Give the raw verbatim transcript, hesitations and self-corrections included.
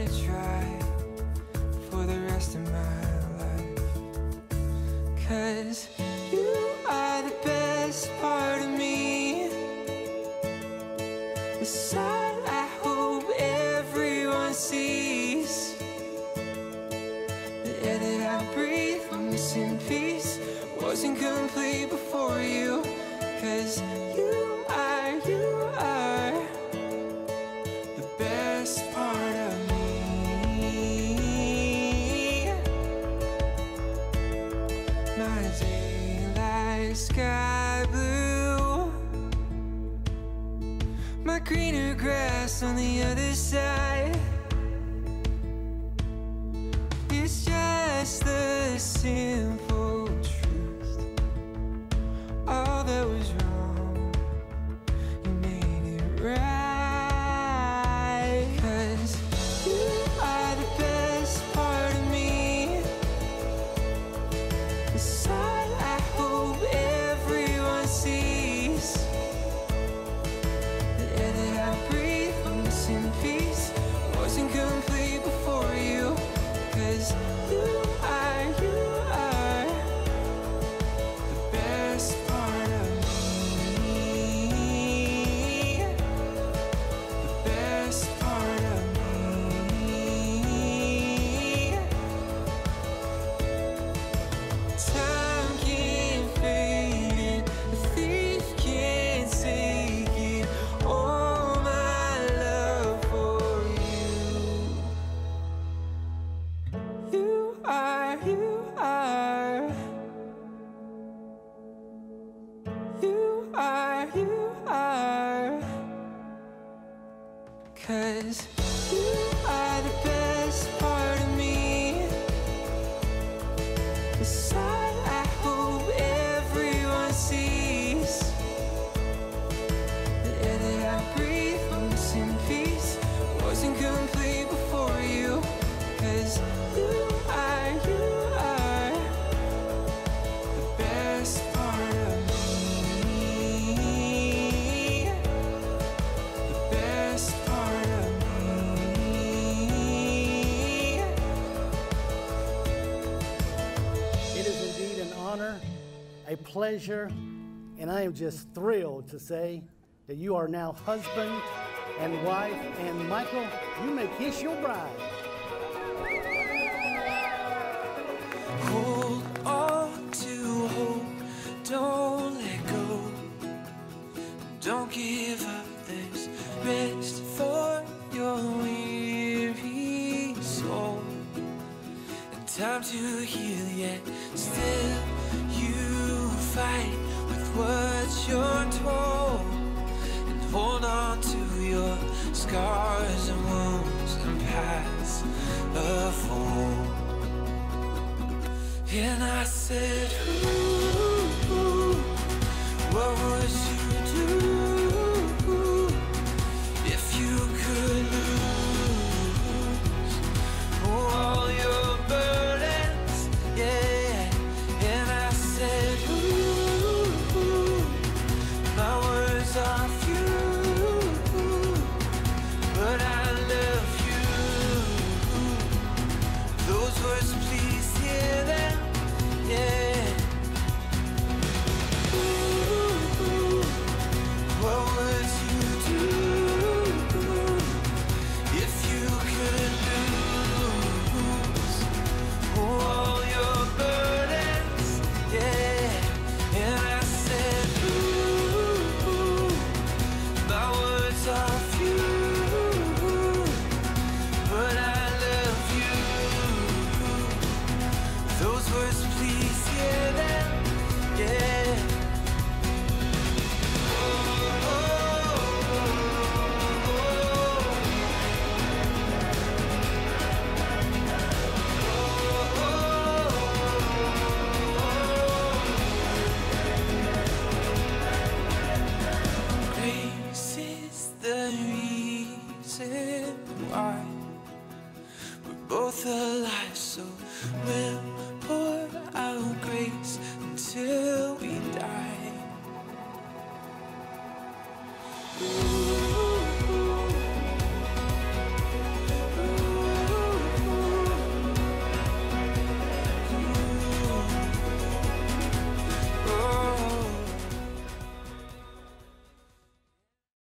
gonna try for the rest of my life. 'Cause you are the best part of me, the side I hope everyone sees, the air that I breathe when missing peace wasn't complete before you. 'Cause you are, you are the best part of me. My daylight sky blue, my greener grass on the other side. It's just the simple truth. All that was wrong, you made it right. 'Cause you are the best part of me, the side I hope everyone sees, the air that I breathe when missing peace wasn't complete before you. 'Cause you are, you are the best part of me, the best part of me. Time can't fade it, the thief can't take it, all my love for you. You are, you are, you are, you are. 'Cause you are the best part of me, the side I hope everyone sees, the air that I breathe when missing peace wasn't complete before you. 'Cause you are, you are the best part of me, the best part of me. It is indeed an honor, a pleasure, and I am just thrilled to say that you are now husband and wife, and Michael, you may kiss your bride. Hold on to hope, don't let go, don't give up, there's rest for your weary soul, and time to heal, yet still you fight with what you're told, and hold on to your scars and wounds and paths of old. And I said, ooh, ooh, what would you